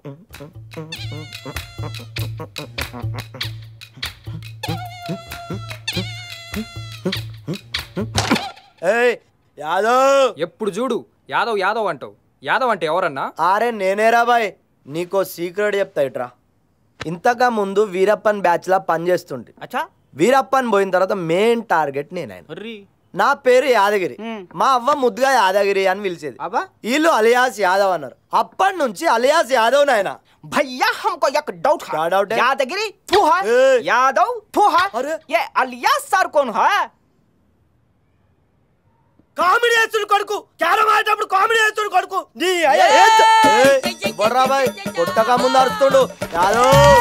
యాదవ్ ఎప్పుడు చూడు యాదవ్ యాదవ్ అంటావు. యాదవ్ అంటే ఎవరన్నా? అరే నేనేరా బాయ్, నీకో సీక్రెట్ చెప్తా ఇట్రా. ఇంతగా ముందు వీరప్పన్ బ్యాచ్ లా పనిచేస్తుంటే వీరప్పన్ పోయిన తర్వాత మెయిన్ టార్గెట్ నేనైనా. నా పేరు యాదగిరి, మా అవ్వ ముద్దుగా యాదగిరి అని పిలిచేది. వీళ్ళు అలియాస్ యాదవ్ అన్నారు. అప్పటి నుంచి అలియాస్ యాదవ్ నాయన. भैया हमको एक डाउट है। क्या डाउट है? यादगिरी तू है, यादव तू है, अरे ये अलियास सर कौन है? కామెడీ చేస్తుడు కొడుకు, క్యారం ఆడేటప్పుడు కామెడీ చేస్తుడు కొడుకు. నీ బొర్రా బాయ్ కొట్టగా ముందు అరుస్తుడు యాదవ్.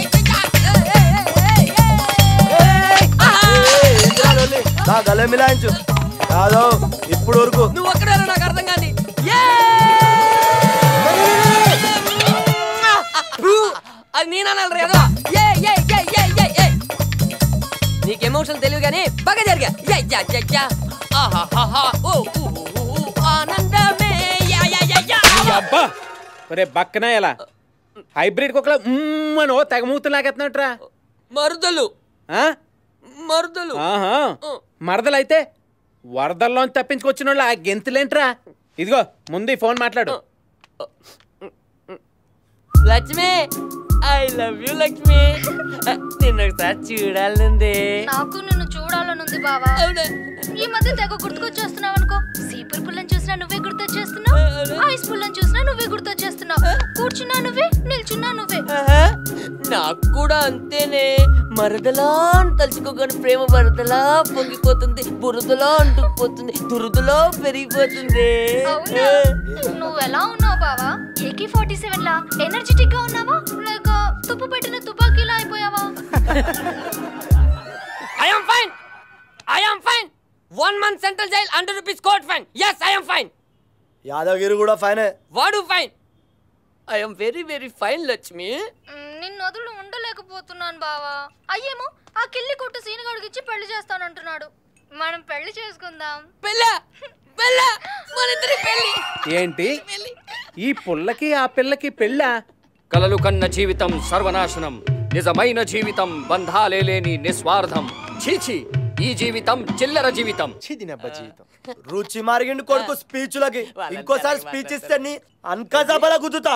నా గలే మిలాయించు యాదవ్. ఇప్పుడు వరకు నువ్వు ఒక్కడే నాకు అర్థం కాని. అది నేనన్నా రేదో. నీకు ఎమోషన్ తెలియదు కానీ బాగా జరిగా. బక్కన ఎలా హైబ్రిడ్ కుక్కల మనో తెగ మూతులు లాగెత్తున్నట్రా. మరుదలు మరుదలు మరదలైతే వరదల్లోంచి తప్పించుకొచ్చిన వాళ్ళు ఆ గెంతులేంట్రా. ఇదిగో ముందు ఫోన్ మాట్లాడు. Lakshmi, I love you Lakshmi. నిన్ను ఒకసారి చూడాలనుంది. నాకు నిన్ను చూడాలనుంది బావా. ఈ మధ్య తెగ గుర్తుకొచ్చేస్తున్నావు అనుకో. సీపుర్ పుల్లని చూసినా నువ్వే గుర్తొచ్చేస్తున్నావు, ఐస్ పుల్లని చూసినా నువ్వే గుర్తొచ్చేస్తున్నావు. కూర్చున్నా నువ్వే, నిల్చున్నా నువ్వే. నాకు కూడా అంతేనే. మరదలా తలుచుకోగానే ప్రేమ వరదలా పొంగిపోతుంది, బురదలా అంటుకుపోతుంది, దురదలో పెరిగిపోతుంది. నువ్వెలా ఉన్నావు బావా? AK-47 లా ఎనర్జెటిక్ గా ఉన్నావా, లేక తుప్పు పెట్టిన తుపాకీలా అయిపోయావా? I am fine. I am fine. 1 month central jail, 100 rupees court fine. Yes, I am fine. Yadagiri కూడా ఫైనే. వాడు fine. I am very very fine Lakshmi. నిన్ను వదులు ఉండలేకపోతున్నాను బావా. అయ్యేమో ఆ కిల్లి కొట్టు సీనుగాడికి ఇచ్చి పెళ్లి చేస్తానంటున్నాడు. మనం పెళ్లి చేసుకుందాం. పెళ్ళ పెళ్ళ మనిద్దరి పెళ్లి. ఏంటి ఈ పుల్లకి ఆ పిల్లకి పెళ్ళా? కలలు కన్న జీవితం సర్వనాశనం, నిజమైన జీవితం బంధాలే లేని నిస్వార్థం. చీచి ఈ జీవితం చిల్లర జీవితం. రుచి మారిగిండు కొడుకు స్పీచ్లకి. ఇంకోసారి స్పీచ్ ఇస్తే నీ అన్క సభల గుద్దుతా.